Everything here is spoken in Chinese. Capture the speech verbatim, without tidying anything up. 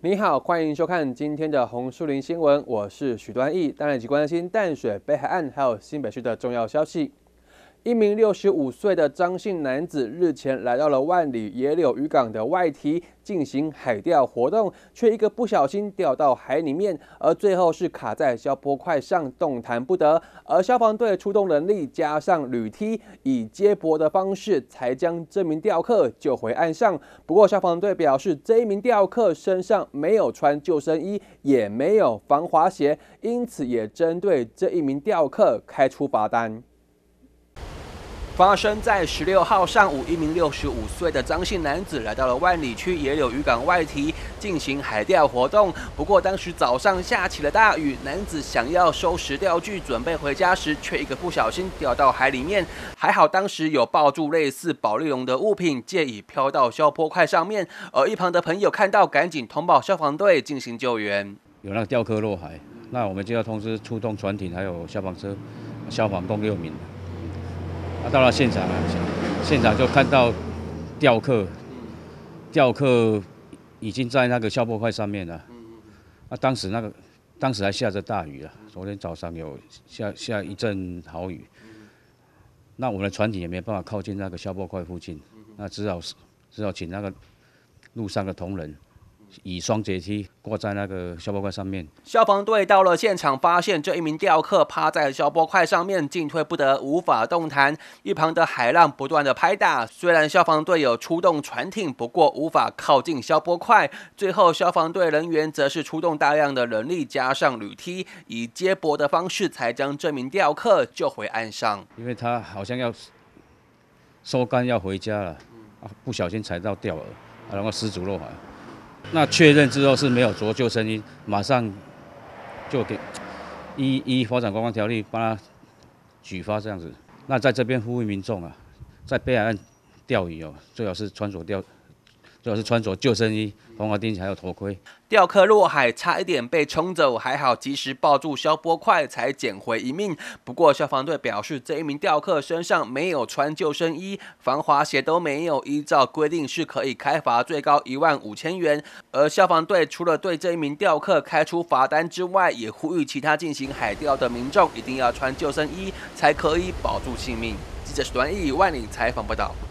你好，欢迎收看今天的红树林新闻，我是许端义，当然以及关心淡水、北海岸还有新北市的重要消息。一名六十五岁的张姓男子日前来到了万里野柳渔港的外堤进行海钓活动，却一个不小心掉到海里面，而最后是卡在消波块上，动弹不得。而消防队出动人力加上铝梯，以接驳的方式才将这名钓客救回岸上。不过消防队表示，这一名钓客身上没有穿救生衣，也没有防滑鞋，因此也针对这一名钓客开出罚单。发生在十六号上午，一名六十五岁的张姓男子来到了万里区野柳渔港外堤进行海钓活动。不过当时早上下起了大雨，男子想要收拾钓具准备回家时，却一个不小心掉到海里面。还好当时有抱住类似保丽龙的物品，借以飘到消波块上面。而一旁的朋友看到，赶紧通报消防队进行救援。 有那个钓客落海，那我们就要通知出动船艇，还有消防车，消防共六名。啊，到了现场啊，现场就看到钓客，钓客已经在那个消波块上面了。啊，当时那个当时还下着大雨啊，昨天早上有下下一阵豪雨。那我们的船艇也没办法靠近那个消波块附近，那只好只好请那个路上的同仁。以双节梯挂在那个消波块上面。 消防队到了现场，发现这一名钓客趴在消波块上面，进退不得，无法动弹。一旁的海浪不断的拍打，虽然消防队有出动船艇，不过无法靠近消波块。最后，消防队人员则是出动大量的人力，加上铝梯，以接驳的方式，才将这名钓客救回岸上。 因为他好像要收竿要回家了，啊，不小心踩到钓饵，啊，然后失足落海。那确认之后是没有着救生衣，马上就给依依发展观光条例帮他举发这样子。那在这边呼吁民众啊，在北海岸钓鱼哦，最好是穿着钓，最好是穿着救生衣、防滑钉还有头盔。 钓客落海，差一点被冲走，还好及时抱住消波块，才捡回一命。不过消防队表示，这一名钓客身上没有穿救生衣，防滑鞋都没有，依照规定是可以开罚最高一万五千元。而消防队除了对这一名钓客开出罚单之外，也呼吁其他进行海钓的民众一定要穿救生衣，才可以保住性命。记者史端义万里采访报道。